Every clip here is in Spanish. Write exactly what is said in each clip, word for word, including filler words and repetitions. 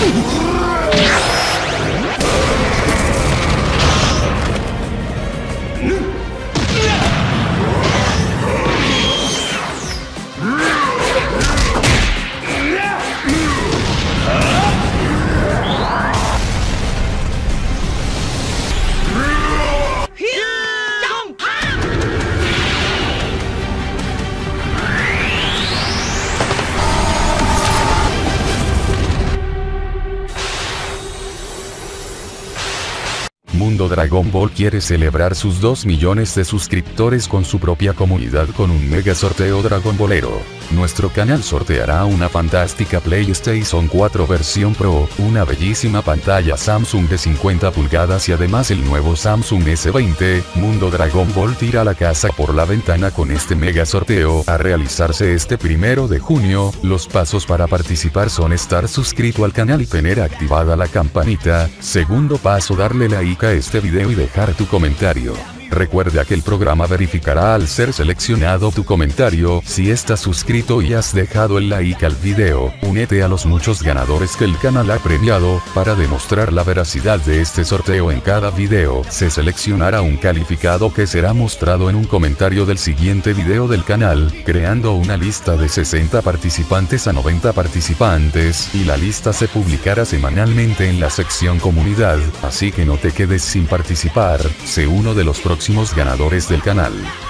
Mundo Dragon Ball quiere celebrar sus dos millones de suscriptores con su propia comunidad con un mega sorteo Dragon Ballero. Nuestro canal sorteará una fantástica PlayStation cuatro versión Pro, una bellísima pantalla Samsung de cincuenta pulgadas y además el nuevo Samsung ese veinte. Mundo Dragon Ball tira la casa por la ventana con este mega sorteo a realizarse este primero de junio. Los pasos para participar son estar suscrito al canal y tener activada la campanita. Segundo paso, darle like a este video y dejar tu comentario. Recuerda que el programa verificará al ser seleccionado tu comentario. Si estás suscrito y has dejado el like al video, únete a los muchos ganadores que el canal ha premiado. Para demostrar la veracidad de este sorteo, en cada video se seleccionará un calificado que será mostrado en un comentario del siguiente video del canal, creando una lista de sesenta participantes a noventa participantes, y la lista se publicará semanalmente en la sección comunidad, así que no te quedes sin participar. Sé uno de los próximos ganadores del canal.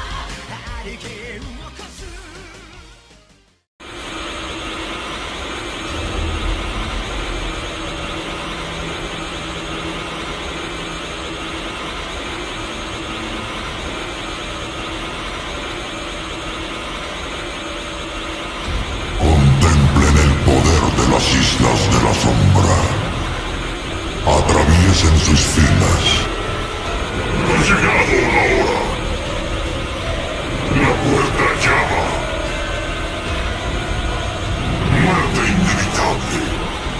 Contemplen el poder de las Islas de la Sombra. Atraviesen sus filas. Ha llegado la hora. La puerta llama. Muerte inevitable.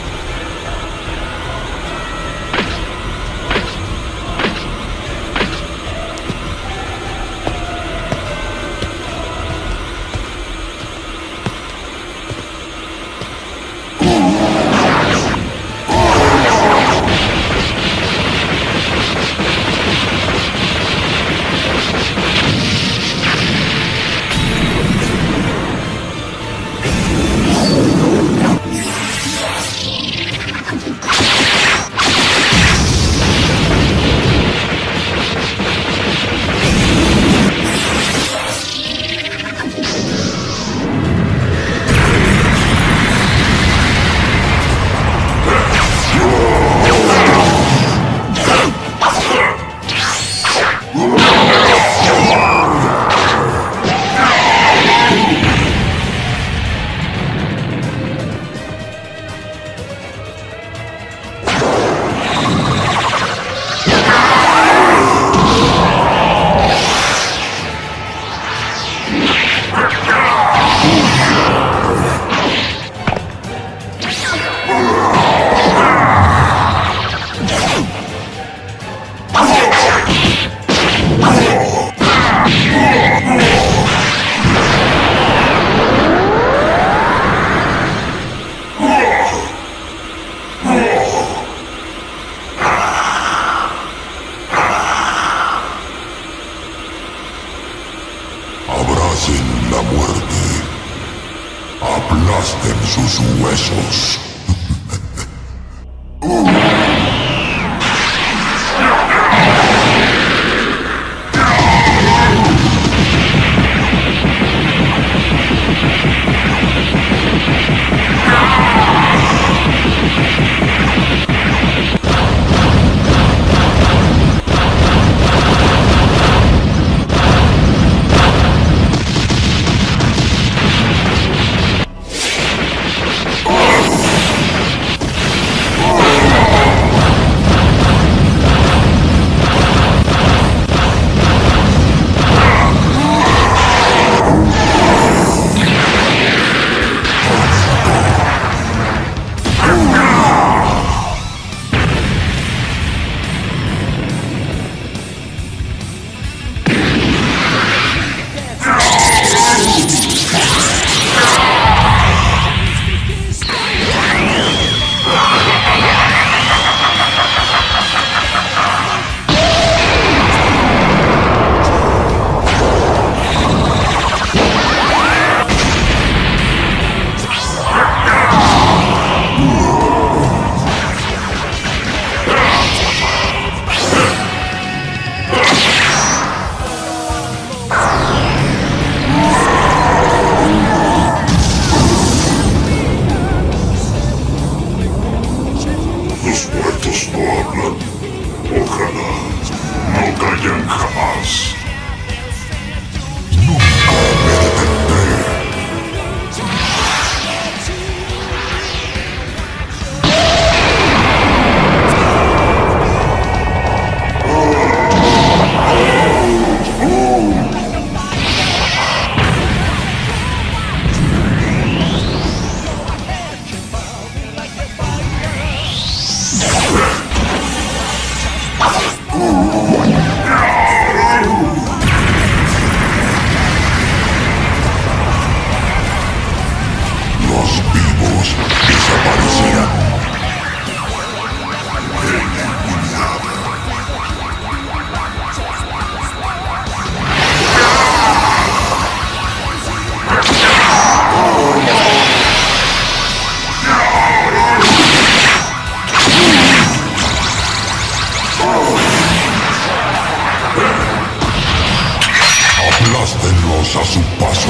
Abracen la muerte. Aplasten sus huesos. Oh! Ojalá no callen jamás. Nunca me detendré. Aplástenlos a su paso.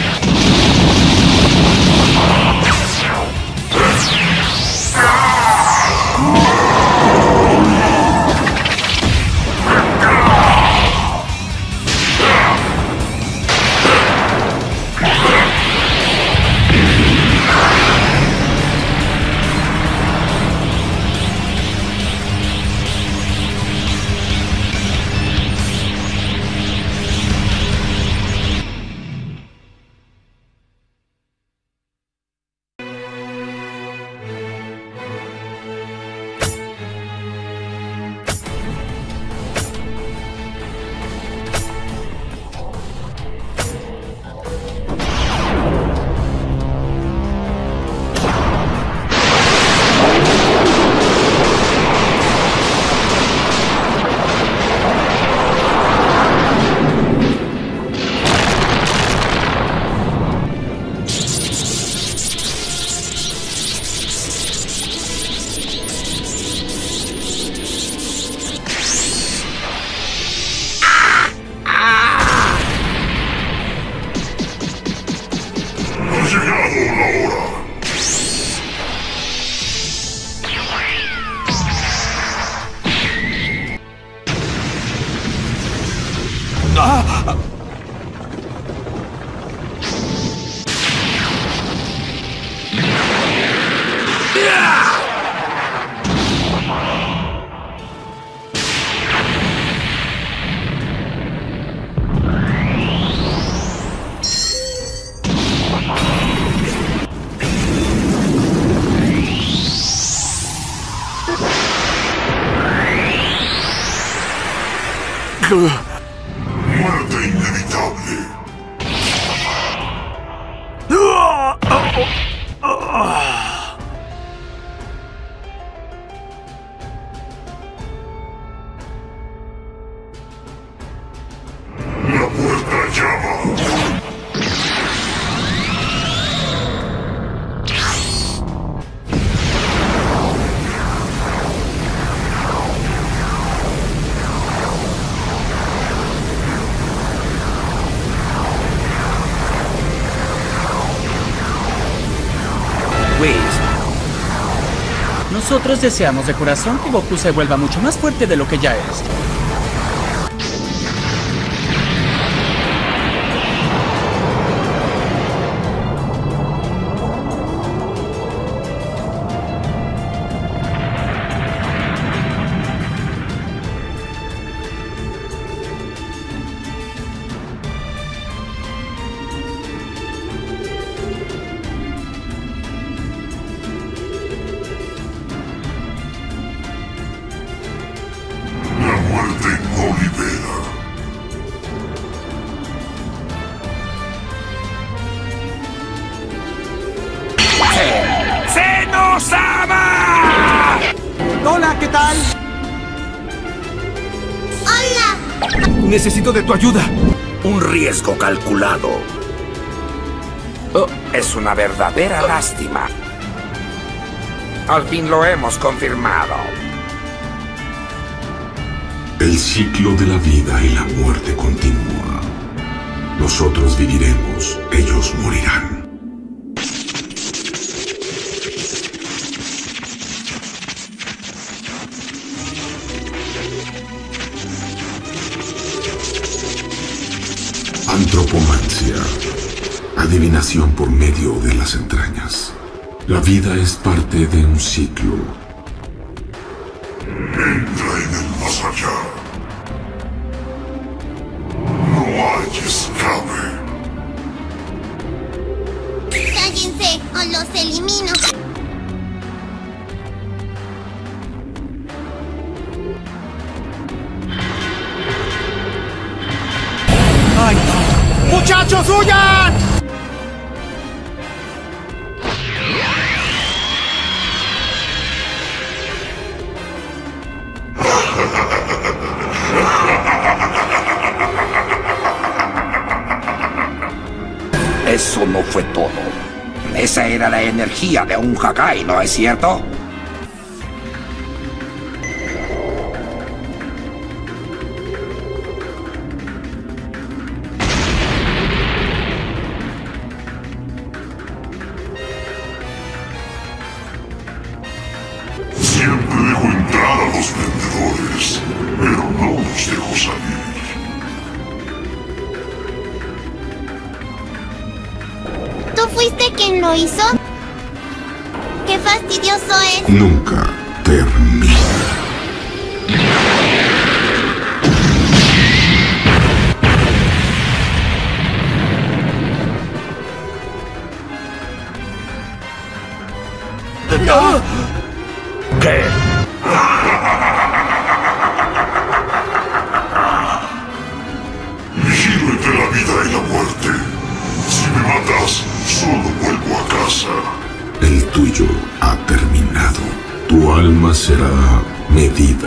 Muerte inevitable. La puerta llama. Nosotros deseamos de corazón que Goku se vuelva mucho más fuerte de lo que ya es. Hola, ¿qué tal? ¡Hola! Necesito de tu ayuda. Un riesgo calculado. Oh, es una verdadera lástima. Al fin lo hemos confirmado. El ciclo de la vida y la muerte continúa. Nosotros viviremos, ellos morirán. Antropomancia. Adivinación por medio de las entrañas. La vida es parte de un ciclo. Entra en el más allá. No hay escape. Cállense o los elimino. ¡Ay, no! ¡Muchachos, huyan! Eso no fue todo. Esa era la energía de un Hakai, ¿no es cierto? Siempre dejo entrar a los vendedores, pero no los dejo salir. ¿Tú fuiste quien lo hizo? ¡Qué fastidioso es! Nunca termina. ¿Qué? Vigilo entre la vida y la muerte. Si me matas, solo vuelvo a casa. El tuyo ha terminado. Tu alma será medida.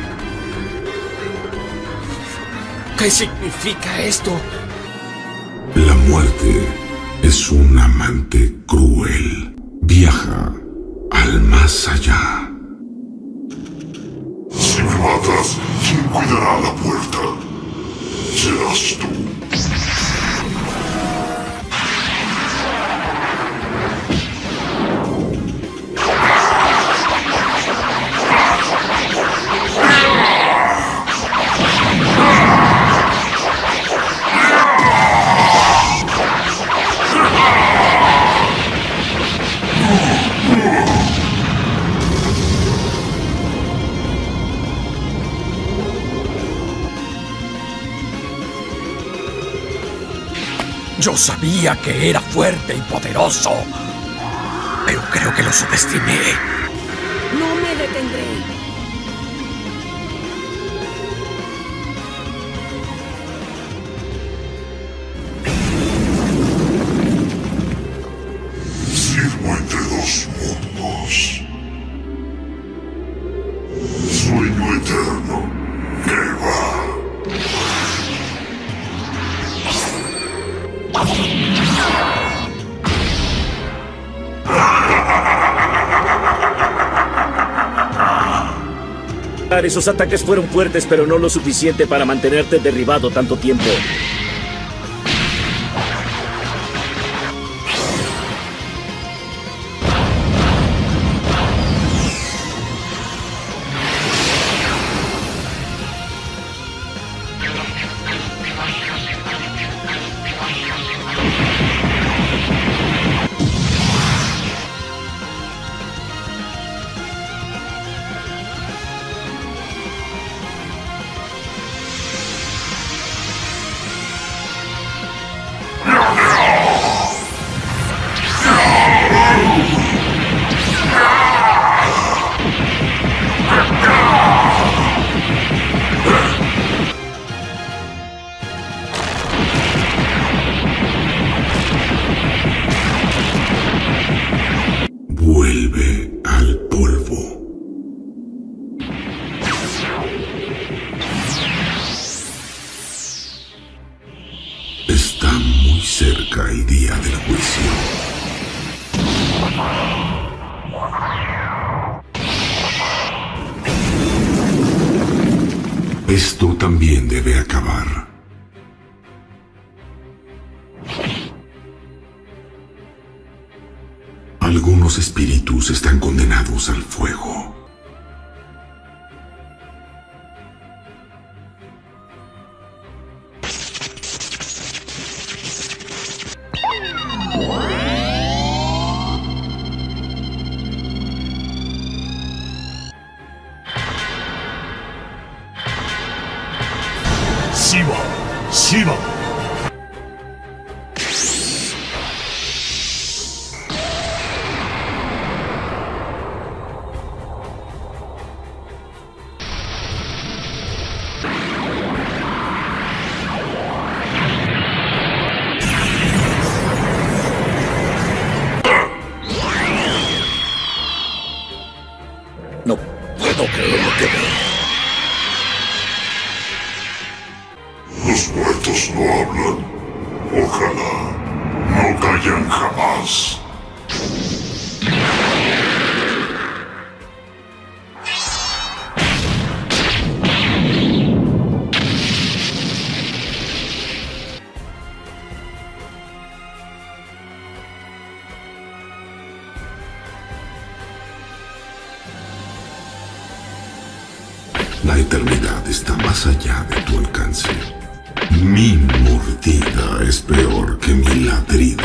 ¿Qué significa esto? La muerte es un amante cruel. Viaja al más allá. Si me matas, ¿quién cuidará la puerta? Serás tú. Yo sabía que era fuerte y poderoso, pero creo que lo subestimé. No me detendré. Sirvo entre dos mundos. Sueño eterno. ¿Qué va? Esos ataques fueron fuertes, pero no lo suficiente para mantenerte derribado tanto tiempo. Vuelve al polvo. Está muy cerca el día del juicio. Esto también debe acabar. Algunos espíritus están condenados al fuego. Shiva, Shiva. No puedo creer lo que veo. Los muertos no hablan. Ojalá no callan jamás. La eternidad está más allá de tu alcance. Mi mordida es peor que mi ladrido.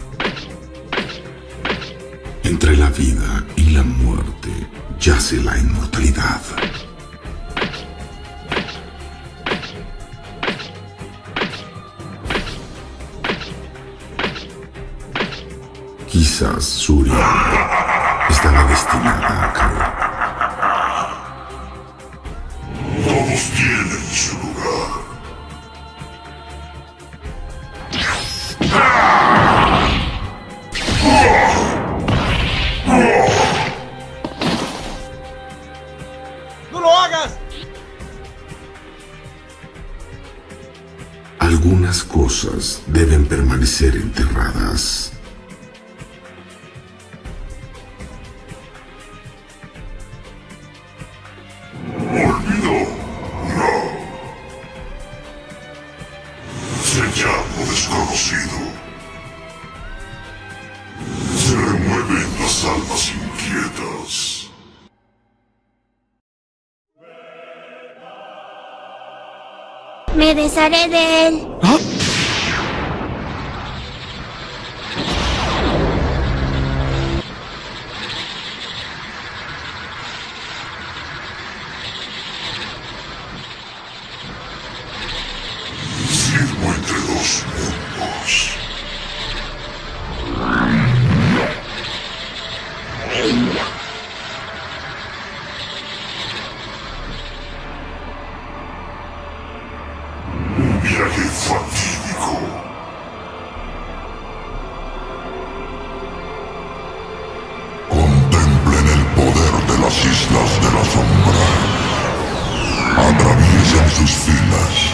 Entre la vida y la muerte yace la inmortalidad. Quizás Surya estaba destinada a caer. Todos tienen su lugar. ¡No lo hagas! Algunas cosas deben permanecer enterradas. Olvido, no. Se llama desconocido. Se remueven las almas inquietas. Me desharé de él. Sirvo entre dos mundos. Un viaje fatídico. Contemplen el poder de las Islas de la Sombra. Atraviesen sus filas.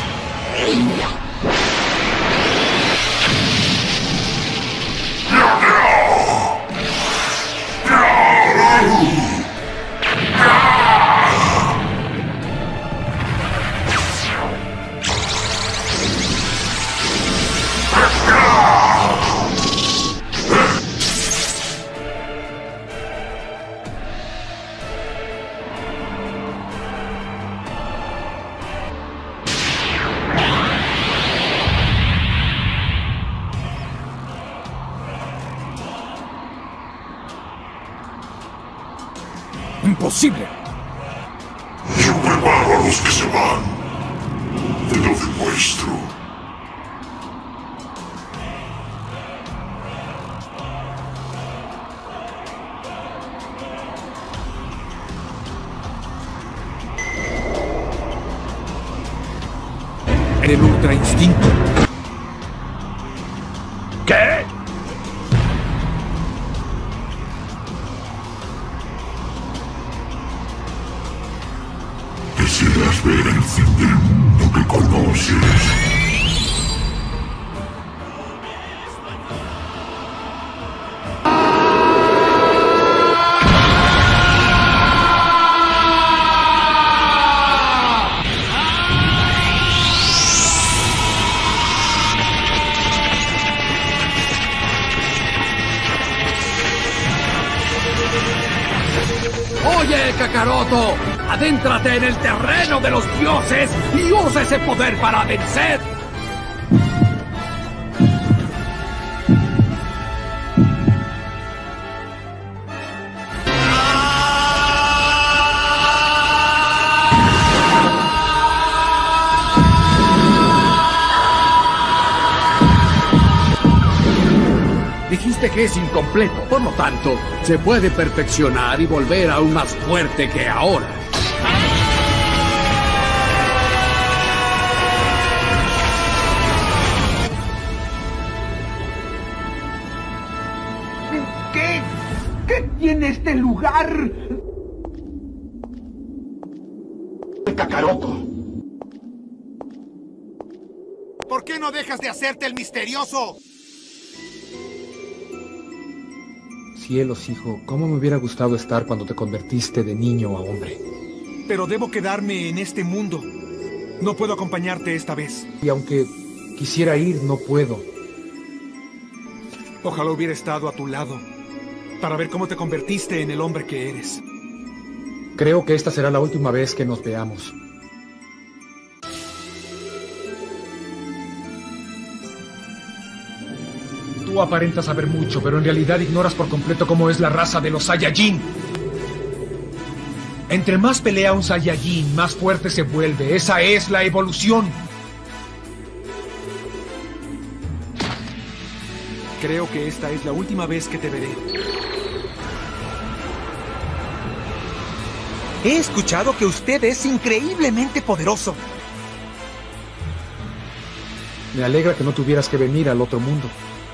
¡Imposible! Yo preparo a los que se van. Te lo demuestro. El ultra instinto. ¿Qué? Quisieras ver el fin del mundo que conoces. Oye, Kakaroto, adéntrate en el terreno de los dioses y usa ese poder para vencer. traje es incompleto, por lo tanto, se puede perfeccionar y volver aún más fuerte que ahora. ¿Qué? ¿Qué tiene este lugar? Kakaroto. ¿Por qué no dejas de hacerte el misterioso? Cielos, hijo, cómo me hubiera gustado estar cuando te convertiste de niño a hombre. Pero debo quedarme en este mundo. No puedo acompañarte esta vez. Y aunque quisiera ir, no puedo. Ojalá hubiera estado a tu lado para ver cómo te convertiste en el hombre que eres. Creo que esta será la última vez que nos veamos. Tú aparentas saber mucho, pero en realidad ignoras por completo cómo es la raza de los Saiyajin. Entre más pelea un Saiyajin, más fuerte se vuelve. Esa es la evolución. Creo que esta es la última vez que te veré. He escuchado que usted es increíblemente poderoso. Me alegra que no tuvieras que venir al otro mundo.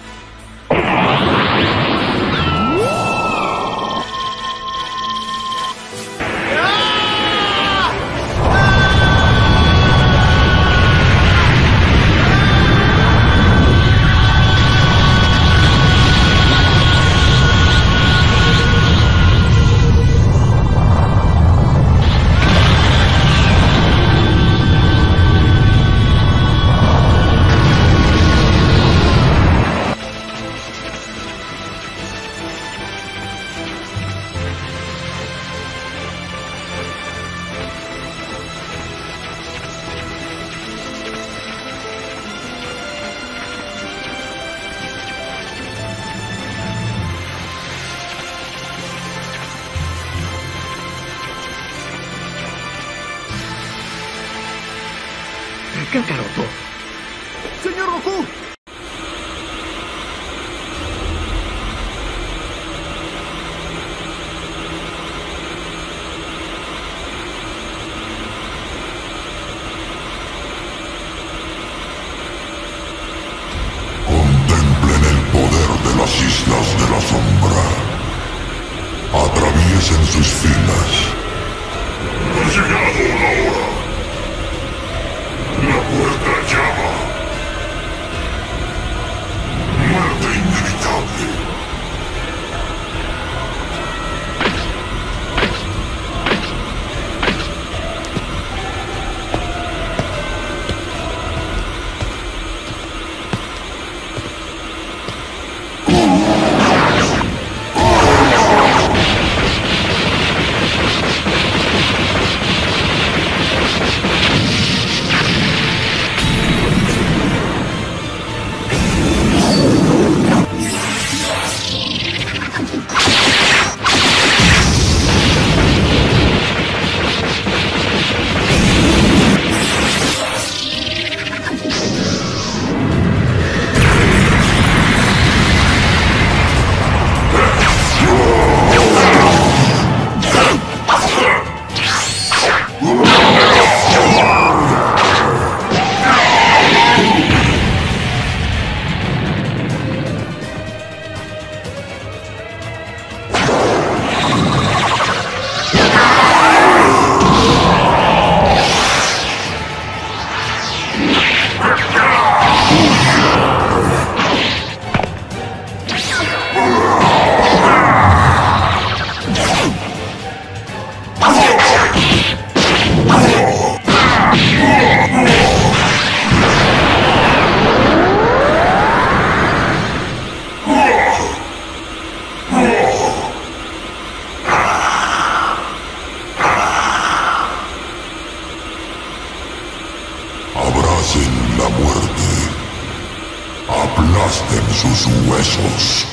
Kakaroto. ¡Señor Goku! Contemplen el poder de las Islas de la Sombra. Atraviesen sus filas. Ha llegado la hora. La puerta llama. Muerte inevitable. Abracen la muerte. Aplasten sus huesos.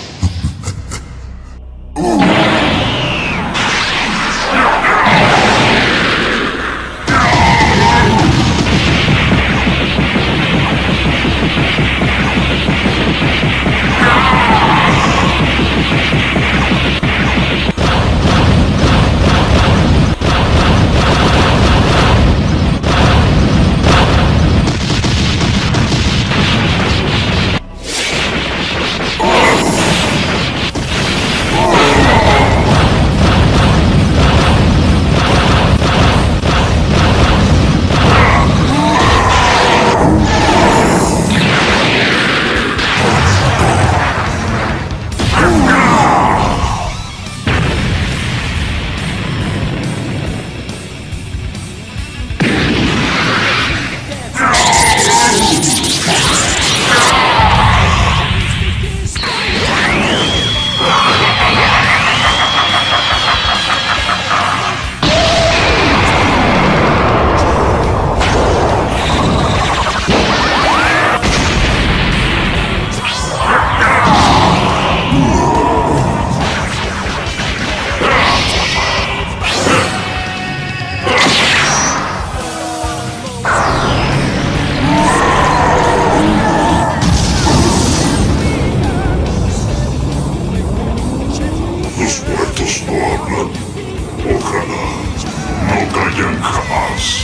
callan jamás.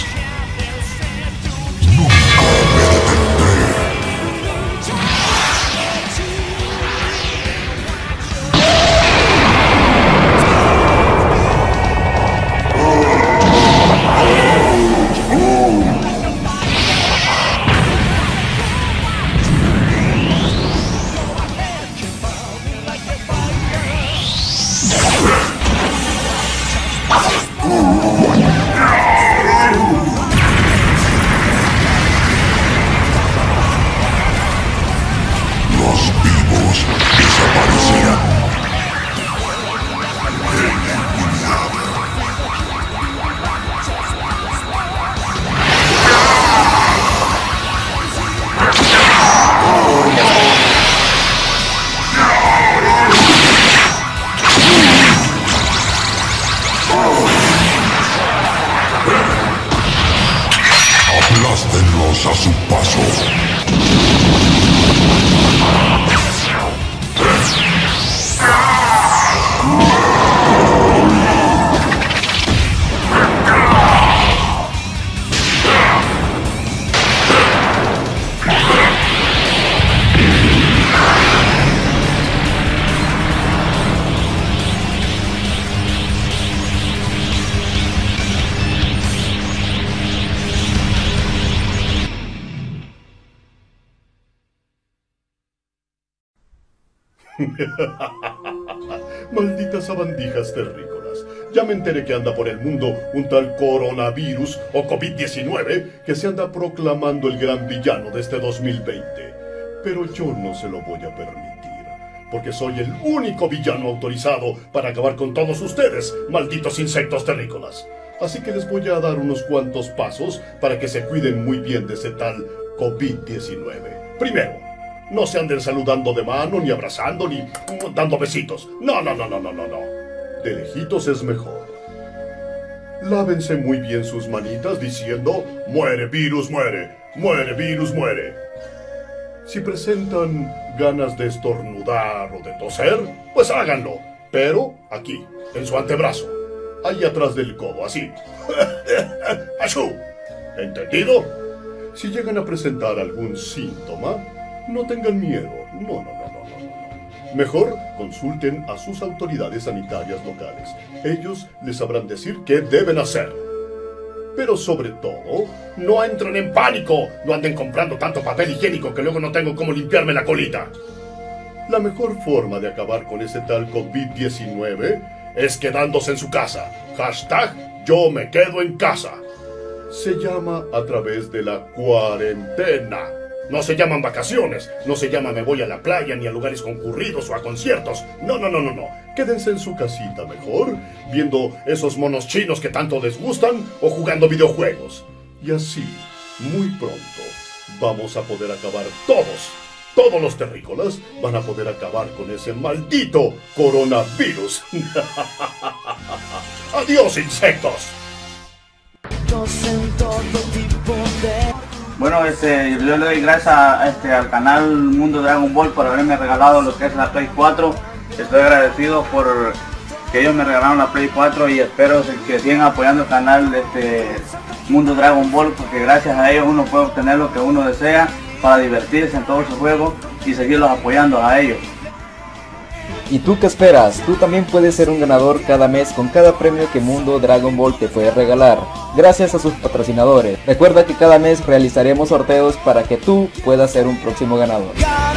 Nunca me detendré. Aplástenlos a su paso. Malditas sabandijas terrícolas. Ya me enteré que anda por el mundo un tal coronavirus o COVID diecinueve que se anda proclamando el gran villano de este dos mil veinte. Pero yo no se lo voy a permitir, porque soy el único villano autorizado para acabar con todos ustedes, malditos insectos terrícolas. Así que les voy a dar unos cuantos pasos para que se cuiden muy bien de ese tal COVID diecinueve. Primero, no se anden saludando de mano, ni abrazando, ni dando besitos. No, no, no, no, no, no, no. De lejitos es mejor. Lávense muy bien sus manitas diciendo, muere virus, muere, muere virus, muere. Si presentan ganas de estornudar o de toser, pues háganlo. Pero aquí, en su antebrazo, ahí atrás del codo, así. ¡Achú! ¿Entendido? Si llegan a presentar algún síntoma, no tengan miedo. No, no, no, no, no, no. Mejor consulten a sus autoridades sanitarias locales. Ellos les sabrán decir qué deben hacer. Pero sobre todo, no entren en pánico. No anden comprando tanto papel higiénico que luego no tengo cómo limpiarme la colita. La mejor forma de acabar con ese tal COVID diecinueve es quedándose en su casa. Hashtag yo me quedo en casa. Se llama a través de la cuarentena. No se llaman vacaciones, no se llama me voy a la playa, ni a lugares concurridos o a conciertos. No, no, no, no, no. Quédense en su casita mejor, viendo esos monos chinos que tanto les gustan o jugando videojuegos. Y así, muy pronto, vamos a poder acabar todos, todos los terrícolas van a poder acabar con ese maldito coronavirus. ¡Adiós, insectos! Bueno, este, yo le doy gracias a, este, al canal Mundo Dragon Ball por haberme regalado lo que es la Play cuatro. Estoy agradecido por que ellos me regalaron la Play cuatro y espero que sigan apoyando el canal este, Mundo Dragon Ball, porque gracias a ellos uno puede obtener lo que uno desea para divertirse en todos sus juegos y seguirlos apoyando a ellos. ¿Y tú qué esperas? Tú también puedes ser un ganador cada mes con cada premio que Mundo Dragon Ball te puede regalar, gracias a sus patrocinadores. Recuerda que cada mes realizaremos sorteos para que tú puedas ser un próximo ganador.